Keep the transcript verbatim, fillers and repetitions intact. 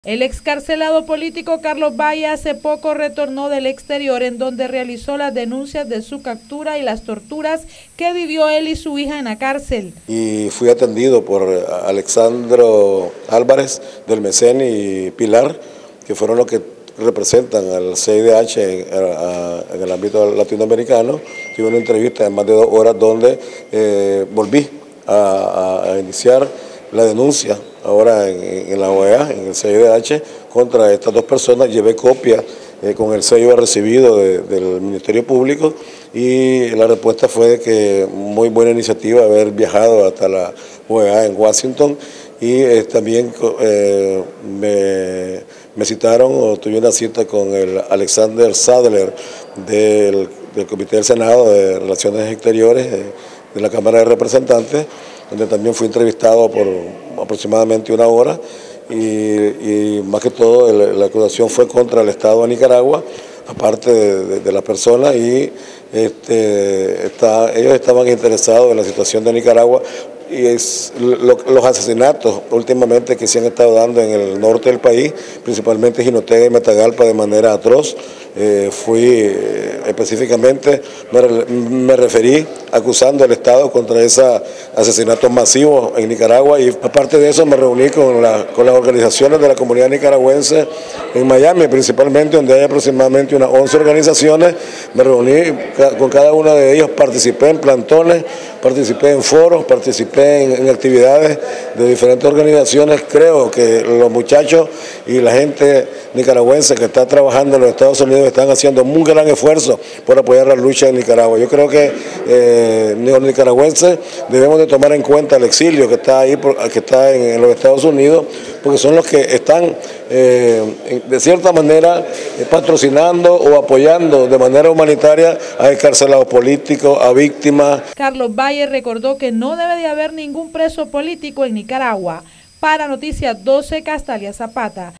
El excarcelado político Carlos Valle hace poco retornó del exterior, en donde realizó las denuncias de su captura y las torturas que vivió él y su hija en la cárcel. Y fui atendido por Alexandro Álvarez del Mecén y Pilar, que fueron los que representan al C I D H en, a, en el ámbito latinoamericano. Tuve una entrevista de más de dos horas donde eh, volví a, a, a iniciar la denuncia ahora en, en la O E A, en el C I D H, contra estas dos personas. Llevé copia eh, con el sello recibido de, del Ministerio Público, y la respuesta fue de que muy buena iniciativa haber viajado hasta la O E A en Washington, y eh, también eh, me, me citaron, o tuve una cita con el Alexander Sadler del, del Comité del Senado de Relaciones Exteriores de, de la Cámara de Representantes, donde también fui entrevistado por aproximadamente una hora, y, y más que todo el, la acusación fue contra el Estado de Nicaragua, aparte de, de, de la persona, y este, está, ellos estaban interesados en la situación de Nicaragua, y es lo, los asesinatos últimamente que se han estado dando en el norte del país, principalmente Jinotega y Matagalpa, de manera atroz. Eh, fui eh, específicamente, me, me referí acusando al Estado contra esos asesinatos masivos en Nicaragua, y aparte de eso me reuní con, la, con las organizaciones de la comunidad nicaragüense en Miami, principalmente, donde hay aproximadamente unas once organizaciones. Me reuní con cada uno de ellos, participé en plantones, participé en foros, participé en, en actividades de diferentes organizaciones. Creo que los muchachos y la gente nicaragüense que está trabajando en los Estados Unidos están haciendo un gran esfuerzo por apoyar la lucha en Nicaragua. Yo creo que eh, los nicaragüenses debemos de tomar en cuenta el exilio que está ahí, que está en, en los Estados Unidos, porque son los que están eh, de cierta manera eh, patrocinando o apoyando de manera humanitaria a excarcelados políticos, a víctimas. Carlos Valle recordó que no debe de haber ningún preso político en Nicaragua. Para Noticias doce, Castalia Zapata.